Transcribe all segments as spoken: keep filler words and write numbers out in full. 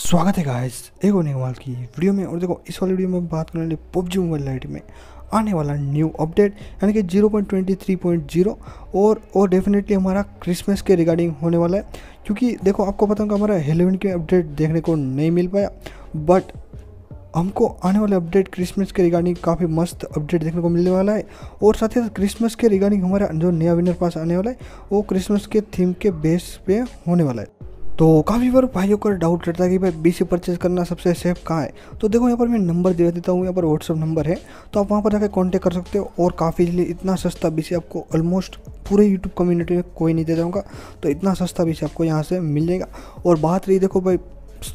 स्वागत है गाइस एक और नई मोबाइल की वीडियो में। और देखो इस वाली वीडियो में बात करने वाली पबजी मोबाइल लाइट में आने वाला न्यू अपडेट यानी कि zero point two three point zero और और डेफिनेटली हमारा क्रिसमस के रिगार्डिंग होने वाला है। क्योंकि देखो आपको पता होगा हमारा हेलोवीन के अपडेट देखने को नहीं मिल पाया, बट हमको आने वाले अपडेट क्रिसमस के रिगार्डिंग काफ़ी मस्त अपडेट देखने को मिलने वाला है। और साथ ही साथ क्रिसमस के रिगार्डिंग हमारा जो नया विनर पास आने वाला है वो क्रिसमस के थीम के बेस पे होने वाला है। तो काफ़ी बार भाइयों का डाउट रहता है कि भाई बीसी परचेज करना सबसे सेफ कहाँ है। तो देखो यहाँ पर मैं नंबर दे देता हूँ, यहाँ पर व्हाट्सअप नंबर है, तो आप वहाँ पर जाकर कांटेक्ट कर सकते हो। और काफ़ी इजीली इतना सस्ता बीसी आपको ऑलमोस्ट पूरे यूट्यूब कम्युनिटी में कोई नहीं दे जाऊँगा, तो इतना सस्ता बीसी आपको यहाँ से मिल जाएगा। और बात रही देखो भाई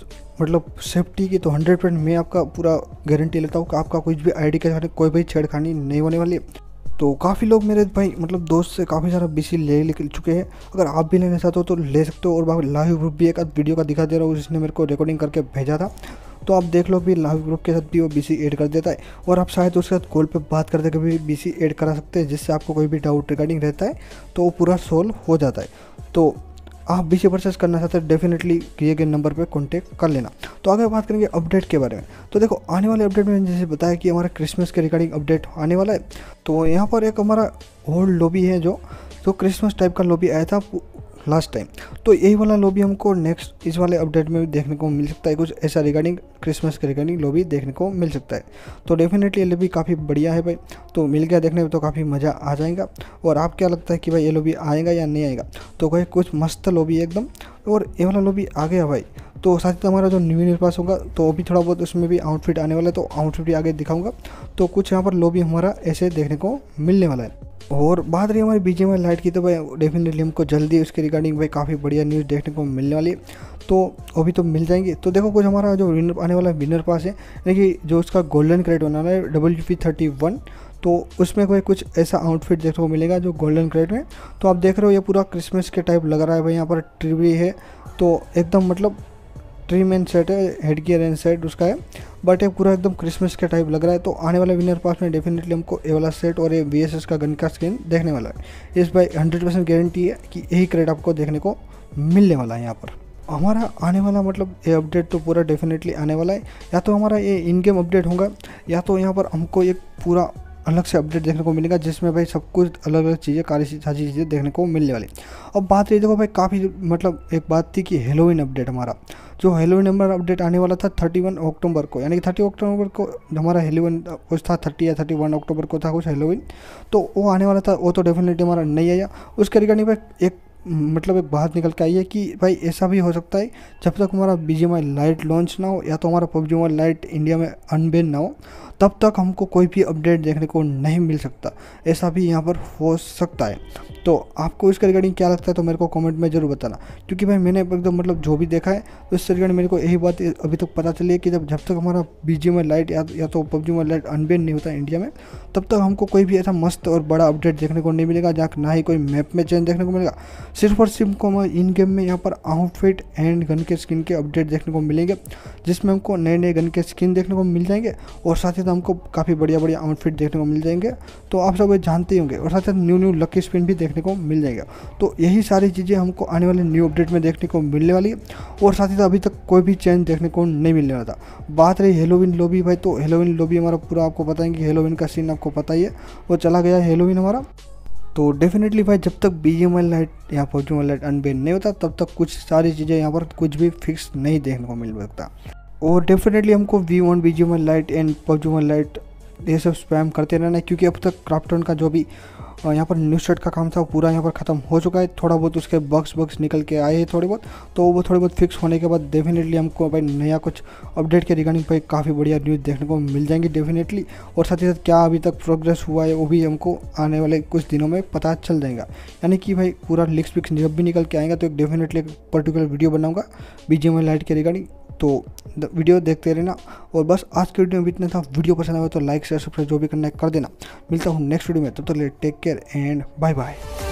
मतलब सेफ्टी की, तो हंड्रेड परसेंट मैं आपका पूरा गारंटी लेता हूँ कि आपका कुछ भी आई डी के साथ कोई भी छेड़खानी नहीं होने वाली है। तो काफ़ी लोग मेरे भाई मतलब दोस्त से काफ़ी सारा बीसी ले निकल चुके हैं। अगर आप भी लेना चाहते हो तो ले सकते हो। और बाकी लाइव ग्रुप भी एक वीडियो का दिखा दे रहा हूँ, जिसने मेरे को रिकॉर्डिंग करके भेजा था, तो आप देख लो भी लाइव ग्रुप के साथ भी वो बीसी ऐड कर देता है। और आप शायद उसके साथ कॉल पे बात करते हुए भी बीसी ऐड करा सकते हैं, जिससे आपको कोई भी डाउट रिगार्डिंग रहता है तो वो पूरा सोल्व हो जाता है। तो आप बीसी परचेस करना चाहते हैं डेफिनेटली किए गए नंबर पे कांटेक्ट कर लेना। तो आगे बात करेंगे अपडेट के बारे में। तो देखो आने वाले अपडेट में जैसे बताया कि हमारा क्रिसमस के रिगार्डिंग अपडेट आने वाला है। तो यहाँ पर एक हमारा ओल्ड लॉबी है जो जो क्रिसमस टाइप का लॉबी आया था लास्ट टाइम, तो यही वाला लॉबी हमको नेक्स्ट इस वाले अपडेट में भी देखने को मिल सकता है। कुछ ऐसा रिगार्डिंग क्रिसमस के रिगार्डिंग लॉबी देखने को मिल सकता है। तो डेफिनेटली ये लॉबी काफ़ी बढ़िया है भाई, तो मिल गया देखने में तो काफ़ी मज़ा आ जाएगा। और आप क्या लगता है कि भाई ये लॉबी आएगा या नहीं आएगा? तो भाई कुछ मस्त लॉबी है एकदम, और ये वाला लॉबी आ गया भाई। तो साथ ही हमारा जो न्यू ईयर पास होगा तो अभी थोड़ा बहुत उसमें भी आउटफिट आने वाला है, तो आउटफिट भी आगे दिखाऊंगा। तो कुछ यहाँ पर लॉबी हमारा ऐसे देखने को मिलने वाला है। और बात रही हमारी बीजीएमआई लाइट की, तो भाई डेफिनेटली हमको जल्दी उसके रिगार्डिंग भाई काफ़ी बढ़िया न्यूज़ देखने को मिलने वाली है, तो अभी तो मिल जाएंगे। तो देखो कुछ हमारा जो विनर आने वाला विनर पास है यानी कि जो उसका गोल्डन क्रेड होने वाला है डब्ल्यू पी थर्टी वन, तो उसमें कोई कुछ ऐसा आउटफिट देखने को मिलेगा जो गोल्डन क्रेड में। तो आप देख रहे हो ये पूरा क्रिसमस के टाइप लग रहा है भाई। यहाँ पर ट्री भी है, तो एकदम मतलब ट्री मैन सेट है, हेड गियर एंड सेट उसका है, बट ये पूरा एकदम क्रिसमस के टाइप लग रहा है। तो आने वाले विनर पास में डेफिनेटली हमको ये वाला सेट और ये वी एस एस का गन का स्किन देखने वाला है। इस भाई हंड्रेड परसेंट गारंटी है कि यही क्रेड आपको देखने को मिलने वाला है। यहाँ पर हमारा आने वाला मतलब ये अपडेट तो पूरा डेफिनेटली आने वाला है। या तो हमारा ये इन गेम अपडेट होगा, या तो यहाँ पर हमको एक पूरा अलग से अपडेट देखने को मिलेगा, जिसमें भाई सब कुछ अलग अलग चीज़ें काली सारी चीज़ें देखने को मिलने वाली। अब बात रही देखो भाई काफ़ी मतलब एक बात थी कि हेलोवीन अपडेट, हमारा जो हेलोवीन नंबर अपडेट आने वाला था थर्टी वन अक्टूबर को, यानी कि थर्टी अक्टूबर को हमारा हेलोवीन कुछ था, थर्टी या थर्टी वन अक्टूबर को था कुछ हेलोवीन, तो वो आने वाला था। वो तो डेफिनेटली हमारा नहीं आया। उसके रिगार्डिंग भाई एक मतलब एक बात निकल के आई है कि भाई ऐसा भी हो सकता है जब तक हमारा बीजीएमआई लाइट लॉन्च ना हो, या तो हमारा पबजी मोबाइल लाइट इंडिया में अनबैन ना हो, तब तक हमको कोई भी अपडेट देखने को नहीं मिल सकता। ऐसा भी यहाँ पर हो सकता है। तो आपको इसके रिगार्डिंग क्या लगता है तो मेरे को कमेंट में ज़रूर बताना। क्योंकि भाई मैंने एकदम मतलब जो भी देखा है तो इससे रिगार्डिंग मेरे को यही बात अभी तक पता चली है कि जब जब तक हमारा बीजीएमआई लाइट या, या तो पबजी मोबाइल लाइट अनबैन नहीं होता इंडिया में, तब तक हमको कोई भी ऐसा मस्त और बड़ा अपडेट देखने को नहीं मिलेगा, जहाँ ना ही कोई मैप में चेंज देखने को मिलेगा। सिर्फ और सिर्फ को हमारे इन गेम में यहाँ पर आउटफिट एंड गन के स्किन के अपडेट देखने को मिलेंगे, जिसमें हमको नए नए गन के स्किन देखने को मिल जाएंगे, और साथ ही साथ हमको काफ़ी बढ़िया बढ़िया आउटफिट देखने को मिल जाएंगे। तो आप सब जानते ही होंगे। और साथ ही साथ न्यू न्यू लकी स्पिन भी देखने को मिल जाएगा। तो यही सारी चीज़ें हमको आने वाले न्यू अपडेट में देखने को मिलने वाली है। और साथ ही साथ अभी तक कोई भी चेंज देखने को नहीं मिलने वाला था। बात रही हेलोवीन लॉबी भाई, तो हेलोवीन लॉबी हमारा पूरा आपको पता है कि हेलोवीन का सीन आपको पता ही है, वो चला गया हेलोवीन हमारा। तो डेफिनेटली भाई जब तक बीजीएमआई लाइट या पबजी मोबाइल लाइट अनबैन नहीं होता, तब तक कुछ सारी चीज़ें यहाँ पर कुछ भी फिक्स नहीं देखने को मिल सकता। और डेफिनेटली हमको V one BGMI lite and PUBG mobile lite ये सब स्पैम करते रहना है, क्योंकि अब तक क्राफ्टन का जो भी यहाँ पर न्यू सेट का काम था वो पूरा यहाँ पर ख़त्म हो चुका है। थोड़ा बहुत उसके बग्स बग्स निकल के आए हैं थोड़े बहुत, तो वो थोड़े बहुत फिक्स होने के बाद डेफिनेटली हमको भाई नया कुछ अपडेट के रिगार्डिंग भाई काफ़ी बढ़िया न्यूज़ देखने को मिल जाएंगी डेफिनेटली। और साथ ही साथ क्या अभी तक प्रोग्रेस हुआ है वो भी हमको आने वाले कुछ दिनों में पता चल जाएगा। यानी कि भाई पूरा लिक्स पिक्स जब भी निकल के आएगा तो एक डेफिनेटली एक पर्टिकुलर वीडियो बनाऊँगा बीजीएमआई लाइट के रिगार्डिंग। तो वीडियो देखते रहना। और बस आज के वीडियो में इतना था। वीडियो पसंद आए तो लाइक शेयर सब्सक्राइब जो भी करना है कर देना। मिलता हूँ नेक्स्ट वीडियो में, तब तक take care and bye bye.